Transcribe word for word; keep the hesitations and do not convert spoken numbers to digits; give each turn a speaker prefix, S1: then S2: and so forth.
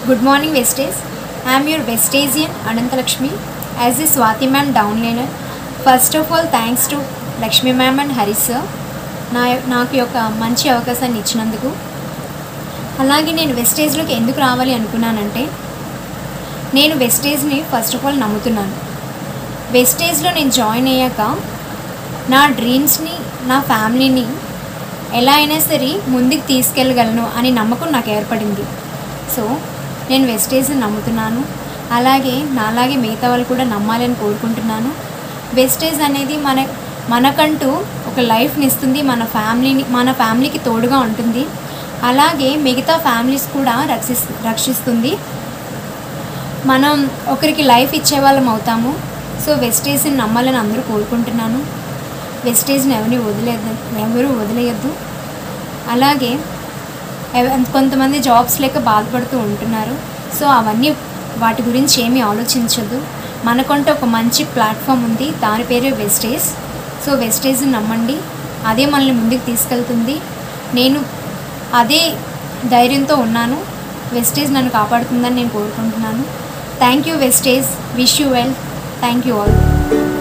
S1: Good morning, Vestage. I am your Vestagian Anantalakshmi as the Swati ma'am downliner. First of all, thanks to Lakshmi ma'am and Hari sir. నా నాకు యొక్క మంచి అవకాశాన్ని ఇచ్చినందుకు. అలాగే నేను వెస్టేజ్లోకి ఎందుకు రావాలి అనుకున్నానంటే, నేను వెస్టేజ్ని ఫస్ట్ ఆఫ్ ఆల్ నమ్ముతున్నాను. వెస్టేజ్లో నేను జాయిన్ అయ్యాక నా డ్రీమ్స్ని, నా ఫ్యామిలీని ఎలా అయినా సరే ముందుకు తీసుకెళ్ళగలను అని నమ్మకం నాకు ఏర్పడింది. సో నేను వెస్టేజ్ని నమ్ముతున్నాను. అలాగే నాలాగే మిగతా వాళ్ళు కూడా నమ్మాలని కోరుకుంటున్నాను. వెస్టేజ్ అనేది మన మనకంటూ ఒక లైఫ్ని ఇస్తుంది, మన ఫ్యామిలీని మన ఫ్యామిలీకి తోడుగా ఉంటుంది. అలాగే మిగతా ఫ్యామిలీస్ కూడా రక్షిస్ రక్షిస్తుంది మనం ఒకరికి లైఫ్ ఇచ్చేవాళ్ళం అవుతాము. సో వెస్టేజ్ని నమ్మాలని అందరూ కోరుకుంటున్నాను. వెస్టేజ్ని ఎవరిని వదిలేదు ఎవరు వదిలేయద్దు. అలాగే కొంతమంది జాబ్స్ లేక బాధపడుతూ ఉంటున్నారు. సో అవన్నీ వాటి గురించి ఏమీ ఆలోచించద్దు. మనకంటూ ఒక మంచి ప్లాట్ఫామ్ ఉంది, దాని పేరే వెస్టేజ్. సో వెస్టేజ్ని నమ్మండి, అదే మనల్ని ముందుకు తీసుకెళ్తుంది. నేను అదే ధైర్యంతో ఉన్నాను. వెస్టేజ్ నన్ను కాపాడుతుందని నేను కోరుకుంటున్నాను. Thank you Vestige. Wish you well. Thank you all.